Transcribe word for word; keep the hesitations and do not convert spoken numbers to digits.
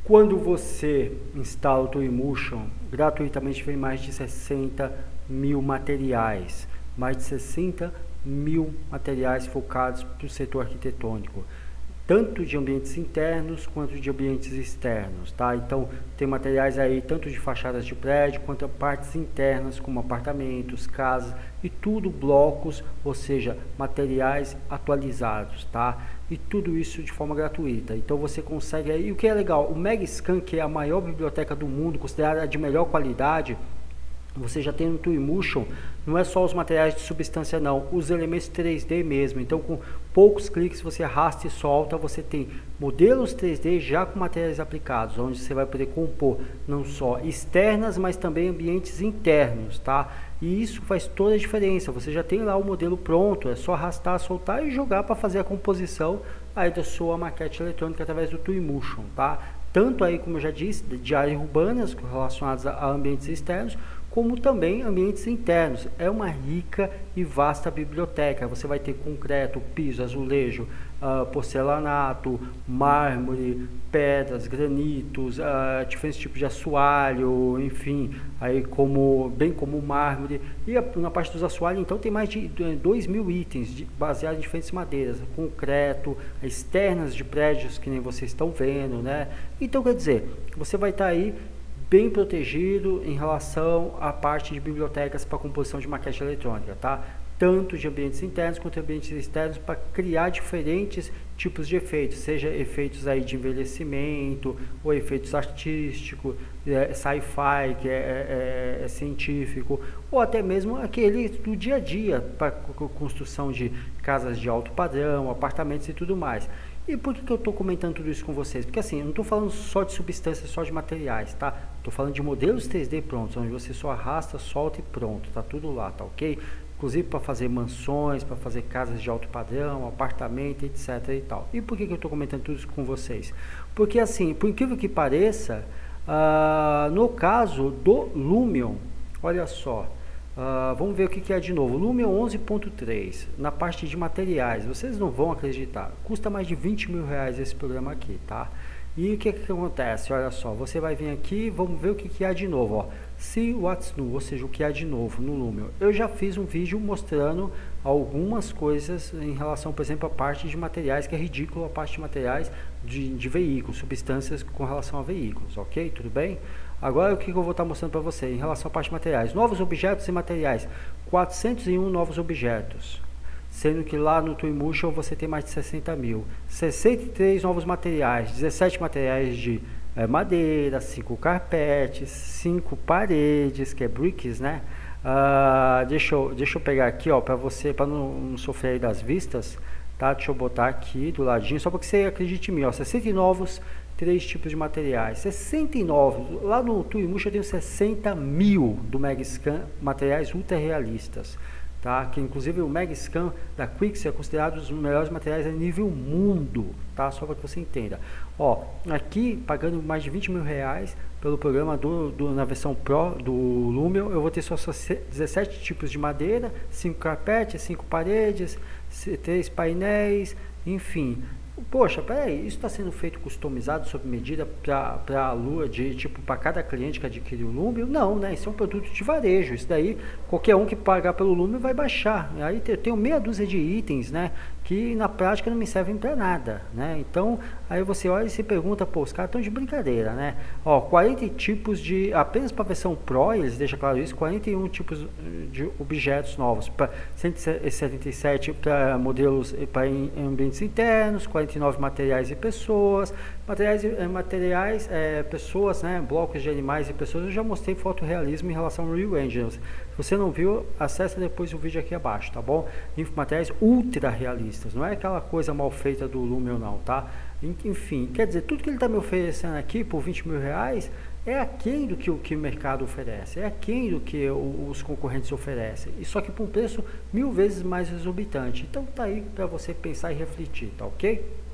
Quando você instala o Twinmotion, gratuitamente vem mais de sessenta mil materiais, mais de sessenta mil materiais focados para o setor arquitetônico, tanto de ambientes internos quanto de ambientes externos, tá? Então, tem materiais aí tanto de fachadas de prédio, quanto partes internas, como apartamentos, casas, e tudo blocos, ou seja, materiais atualizados, tá? E tudo isso de forma gratuita. Então, você consegue aí, o que é legal, o Megascan, que é a maior biblioteca do mundo, considerada de melhor qualidade, você já tem no Twinmotion, não é só os materiais de substância não, os elementos três D mesmo. Então, com poucos cliques você arrasta e solta, você tem modelos três D já com materiais aplicados, onde você vai poder compor não só externas, mas também ambientes internos, tá? E isso faz toda a diferença. Você já tem lá o modelo pronto, é só arrastar, soltar e jogar para fazer a composição aí da sua maquete eletrônica através do Twinmotion, tá? Tanto aí, como eu já disse, de áreas urbanas relacionadas a ambientes externos, como também ambientes internos. É uma rica e vasta biblioteca. Você vai ter concreto, piso, azulejo, uh, porcelanato, mármore, pedras, granitos, uh, diferentes tipos de assoalho, enfim, aí como, bem como mármore. E a, na parte dos assoalhos, então, tem mais de dois mil itens de, baseados em diferentes madeiras, concreto, externas de prédios, que nem vocês estão vendo, né? Então, quer dizer, você vai estar tá aí bem protegido em relação à parte de bibliotecas para composição de maquete eletrônica, tá? Tanto de ambientes internos quanto ambientes externos, para criar diferentes tipos de efeitos, seja efeitos aí de envelhecimento, ou efeitos artísticos, é, sci-fi, que é, é, é científico, ou até mesmo aquele do dia a dia, para construção de casas de alto padrão, apartamentos e tudo mais. E por que, que eu estou comentando tudo isso com vocês? Porque assim, eu não estou falando só de substâncias, só de materiais, tá? Estou falando de modelos três D prontos, onde você só arrasta, solta e pronto, tá tudo lá, tá ok? Inclusive para fazer mansões, para fazer casas de alto padrão, apartamento, etc e tal. E por que, que eu estou comentando tudo isso com vocês? Porque assim, por incrível que pareça, uh, no caso do Lumion, olha só, Uh, vamos ver o que, que é de novo. Lumion onze ponto três, na parte de materiais, vocês não vão acreditar, custa mais de vinte mil reais esse programa aqui, tá? E o que, que acontece? Olha só, você vai vir aqui, vamos ver o que, que há de novo, ó. See what's new, ou seja, o que há de novo no Lumion. Eu já fiz um vídeo mostrando algumas coisas em relação, por exemplo, à parte de materiais, que é ridículo a parte de materiais de, de veículos, substâncias com relação a veículos, ok? Tudo bem? Agora o que eu vou estar mostrando para você em relação à parte de materiais. Novos objetos e materiais, quatrocentos e um novos objetos, sendo que lá no Twinmotion você tem mais de sessenta mil. sessenta e três novos materiais, dezessete materiais de é, madeira, cinco carpetes, cinco paredes, que é bricks, né? Uh, deixa, eu, deixa eu pegar aqui, ó, para você, para não, não sofrer aí das vistas, tá? Deixa eu botar aqui do ladinho, só para que você acredite em mim, ó, sessenta novos, três tipos de materiais, sessenta e nove, lá no Twinmotion eu tenho sessenta mil do Megascan, materiais ultra realistas, tá? Que inclusive o Megascan da Quixel é considerado um dos melhores materiais a nível mundo, tá? Só para que você entenda. Ó, aqui, pagando mais de vinte mil reais pelo programa do, do, na versão Pro do Lumion, eu vou ter só dezessete tipos de madeira, cinco carpetes, cinco paredes, três painéis, enfim. Poxa, peraí, isso está sendo feito customizado, sob medida para a lua, de tipo, para cada cliente que adquire o Lumion? Não, né? Isso é um produto de varejo. Isso daí, qualquer um que pagar pelo Lumion vai baixar. Aí eu tenho meia dúzia de itens, né? Que na prática não me servem para nada, né? Então, aí você olha e se pergunta, pô, os caras estão de brincadeira, né? Ó, quarenta tipos de, apenas para a versão Pro, eles deixam claro isso, quarenta e um tipos de objetos novos, para cento e setenta e sete para modelos para ambientes internos, quarenta e nove materiais e pessoas, materiais, materiais é, pessoas, né? Blocos de animais e pessoas. Eu já mostrei fotorrealismo em relação ao Real Engine. Se você não viu, acessa depois o vídeo aqui abaixo, tá bom? Materiais ultra realistas, não é aquela coisa mal feita do Lumion não, tá? Enfim, quer dizer, tudo que ele está me oferecendo aqui por vinte mil reais é aquém do que o que o mercado oferece, é aquém do que o, os concorrentes oferecem, e só que por um preço mil vezes mais exorbitante. Então tá aí para você pensar e refletir, tá ok?